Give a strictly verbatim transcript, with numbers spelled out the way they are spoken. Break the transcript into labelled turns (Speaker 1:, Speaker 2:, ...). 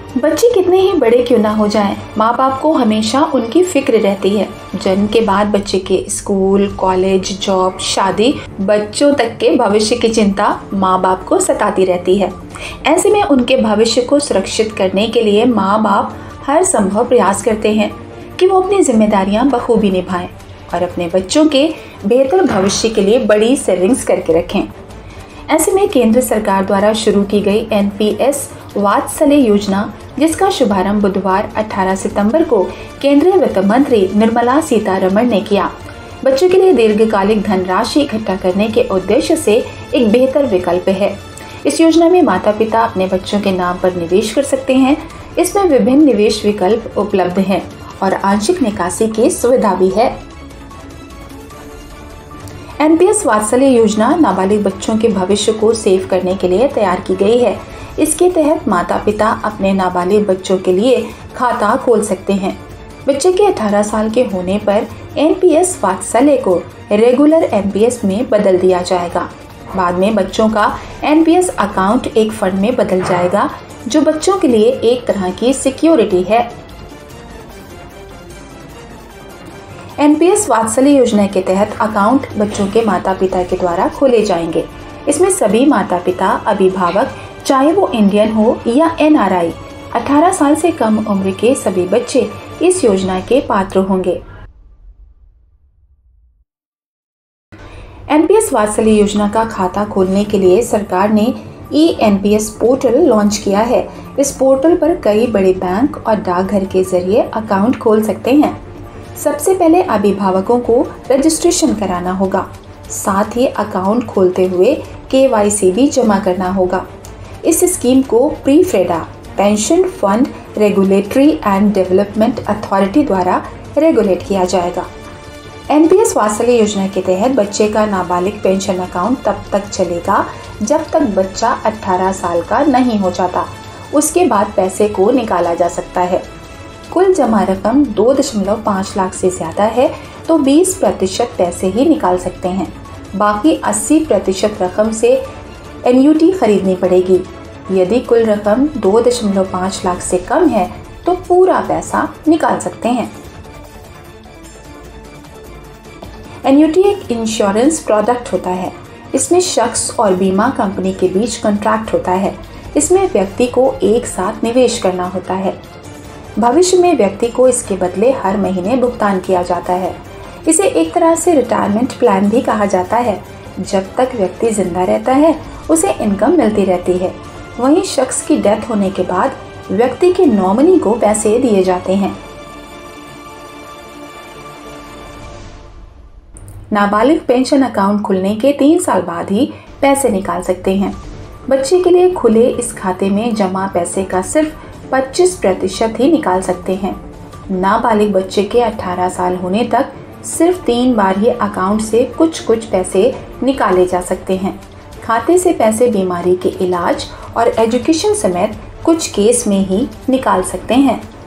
Speaker 1: बच्चे कितने ही बड़े क्यों ना हो जाएं, माँ बाप को हमेशा उनकी फिक्र रहती है। जन्म के बाद बच्चे के स्कूल, कॉलेज, जॉब, शादी, बच्चों तक के भविष्य की चिंता माँ बाप को सताती रहती है। ऐसे में उनके भविष्य को सुरक्षित करने के लिए माँ बाप हर संभव प्रयास करते हैं कि वो अपनी जिम्मेदारियां बखूबी निभाएं और अपने बच्चों के बेहतर भविष्य के लिए बड़ी सेविंग्स करके रखें। ऐसे में केंद्र सरकार द्वारा शुरू की गई एन पी एस वात्सल्य योजना, जिसका शुभारंभ बुधवार अठारह सितंबर को केंद्रीय वित्त मंत्री निर्मला सीतारमण ने किया, बच्चों के लिए दीर्घकालिक धनराशि इकट्ठा करने के उद्देश्य से एक बेहतर विकल्प है। इस योजना में माता पिता अपने बच्चों के नाम पर निवेश कर सकते हैं। इसमें विभिन्न निवेश विकल्प उपलब्ध हैं और आंशिक निकासी की सुविधा भी है। एन पी एस वात्सल्य योजना नाबालिग बच्चों के भविष्य को सेव करने के लिए तैयार की गई है। इसके तहत माता पिता अपने नाबालिग बच्चों के लिए खाता खोल सकते हैं। बच्चे के अठारह साल के होने पर एन पी एस वात्सल्य को रेगुलर एन पी एस में बदल दिया जाएगा। बाद में बच्चों का एन पी एस अकाउंट एक फंड में बदल जाएगा, जो बच्चों के लिए एक तरह की सिक्योरिटी है। एन पी एस वात्सल्य योजना के तहत अकाउंट बच्चों के माता पिता के द्वारा खोले जाएंगे। इसमें सभी माता पिता, अभिभावक, चाहे वो इंडियन हो या एन आर आई, अठारह साल से कम उम्र के सभी बच्चे इस योजना के पात्र होंगे। एन पी एस वात्सल्य योजना का खाता खोलने के लिए सरकार ने E N P S portal launch किया है। इस पोर्टल पर कई बड़े बैंक और डाकघर के जरिए अकाउंट खोल सकते हैं। सबसे पहले अभिभावकों को रजिस्ट्रेशन कराना होगा। साथ ही अकाउंट खोलते हुए के वाई सी भी जमा करना होगा। इस स्कीम को प्रीफ्रेडा pension fund regulatory and development authority द्वारा रेगुलेट किया जाएगा। एन पी एस वात्सल्य योजना के तहत बच्चे का नाबालिग पेंशन अकाउंट तब तक चलेगा जब तक बच्चा अठारह साल का नहीं हो जाता। उसके बाद पैसे को निकाला जा सकता है। कुल जमा रकम दो दशमलव पाँच लाख से ज्यादा है तो बीस प्रतिशत पैसे ही निकाल सकते हैं। बाकी अस्सी प्रतिशत रकम से एन यू टी खरीदनी पड़ेगी। यदि कुल रकम दो दशमलव पाँच लाख से कम है तो पूरा पैसा निकाल सकते हैं। एन यू टी एक इंश्योरेंस प्रोडक्ट होता है। इसमें शख्स और बीमा कंपनी के बीच कॉन्ट्रैक्ट होता है। इसमें व्यक्ति को एक साथ निवेश करना होता है। भविष्य में व्यक्ति को इसके बदले हर महीने भुगतान किया जाता है। इसे एक तरह से रिटायरमेंट प्लान भी कहा जाता है। जब तक व्यक्ति जिंदा रहता है उसे इनकम मिलती रहती है। वहीं शख्स की डेथ होने के बाद व्यक्ति के नॉमिनी को पैसे दिए जाते हैं। नाबालिग पेंशन अकाउंट खुलने के तीन साल बाद ही पैसे निकाल सकते हैं। बच्चे के लिए खुले इस खाते में जमा पैसे का सिर्फ पच्चीस प्रतिशत ही निकाल सकते हैं। नाबालिग बच्चे के अठारह साल होने तक सिर्फ तीन बार ही अकाउंट से कुछ कुछ पैसे निकाले जा सकते हैं। खाते से पैसे बीमारी के इलाज और एजुकेशन समेत कुछ केस में ही निकाल सकते हैं।